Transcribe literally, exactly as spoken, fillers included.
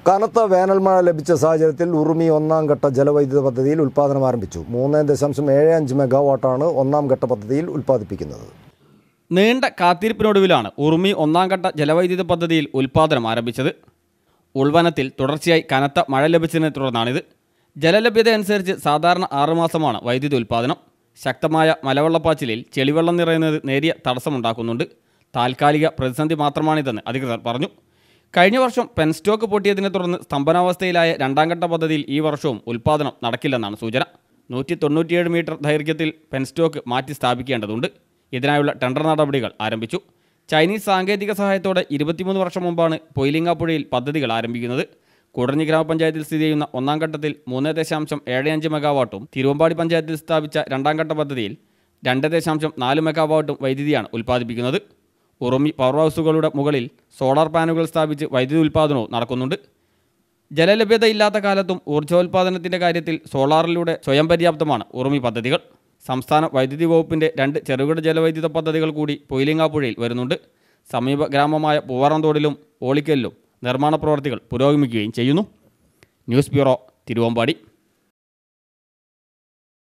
കനത്ത വേനൽമഴ ലഭിച്ച സാഹചര്യത്തിൽ ഉറുമി ഒന്നാം ഘട്ട ജലവൈദ്യുത പദ്ധതിയിൽ ഉൽപ്പാദനം ആരംഭിച്ചു. മൂന്ന് ദശാംശം ഏഴ് അഞ്ച് മെഗാവാട്ടാണ് ഒന്നാം ഘട്ട പദ്ധതിയിൽ ഉൽപ്പാദിപ്പിക്കുന്നത്. നീണ്ട കാത്തിരിപ്പിനൊടുവിലാണ് ഉറുമി ഒന്നാം ഘട്ട ജലവൈദ്യുത പദ്ധതിയിൽ ഉൽപ്പാദനം ആരംഭിച്ചത്. ഉൾവനത്തിൽ തുടർച്ചയായി കനത്ത മഴ ലഭിച്ചതിനെ തുടർന്നാണിത്. ജലലഭ്യത അനുസരിച്ച് സാധാരണ ആറുമാസമാണ് വൈദ്യുതി ഉൽപ്പാദനം. ശക്തമായ മലവെള്ളപ്പാച്ചിലിൽ ചെളിവെള്ളം നിറയുന്നത് നേരിയ തടസ്സമുണ്ടാക്കുന്നുണ്ട്. താൽക്കാലിക പ്രതിസന്ധി മാത്രമാണിതെന്ന് അധികൃതർ പറഞ്ഞു. കഴിഞ്ഞ വർഷം പെൻസ്റ്റോക്ക് പൊട്ടിയതിനെ തുടർന്ന് സ്തംഭനാവസ്ഥയിലായ രണ്ടാം ഘട്ട പദ്ധതിയിൽ ഈ വർഷവും ഉൽപ്പാദനം നടക്കില്ലെന്നാണ് സൂചന. നൂറ്റി തൊണ്ണൂറ്റിയേഴ് മീറ്റർ ദൈർഘ്യത്തിൽ പെൻസ്റ്റോക്ക് മാറ്റി സ്ഥാപിക്കേണ്ടതുണ്ട്. ഇതിനായുള്ള ടെൻഡർ നടപടികൾ ആരംഭിച്ചു. ചൈനീസ് സാങ്കേതിക സഹായത്തോടെ ഇരുപത്തിമൂന്ന് വർഷം മുമ്പാണ് പൊയിലിങ്ങാപ്പുഴയിൽ പദ്ധതികൾ ആരംഭിക്കുന്നത്. കൂടഞ്ഞി ഗ്രാമപഞ്ചായത്തിൽ സ്ഥിതി ചെയ്യുന്ന ഒന്നാം ഘട്ടത്തിൽ മൂന്ന് ദശാംശം ഏഴ് അഞ്ച് മെഗാവാട്ടും തിരുവമ്പാടി പഞ്ചായത്തിൽ സ്ഥാപിച്ച രണ്ടാം ഘട്ട പദ്ധതിയിൽ രണ്ട് ദശാംശം നാല് മെഗാവാട്ടും വൈദ്യുതിയാണ് ഉൽപ്പാദിപ്പിക്കുന്നത്. ഉറുമി പവർ ഹൗസുകളുടെ മുകളിൽ സോളാർ പാനലുകൾ സ്ഥാപിച്ച് വൈദ്യുതി ഉൽപ്പാദനവും നടക്കുന്നുണ്ട്. ജലലഭ്യത ഇല്ലാത്ത കാലത്തും ഊർജ്ജോൽപാദനത്തിൻ്റെ കാര്യത്തിൽ സോളാറിലൂടെ സ്വയം പര്യാപ്തമാണ് ഉറുമി പദ്ധതികൾ. സംസ്ഥാന വൈദ്യുതി വകുപ്പിൻ്റെ രണ്ട് ചെറുകിട ജലവൈദ്യുത പദ്ധതികൾ കൂടി പൊയിലിങ്ങാപ്പുഴയിൽ വരുന്നുണ്ട്. സമീപ ഗ്രാമമായ പൂവാറന്തോടിലും ഓളിക്കലിലും നിർമ്മാണ പ്രവർത്തികൾ പുരോഗമിക്കുകയും ചെയ്യുന്നു. News bureau, Thiruvambady.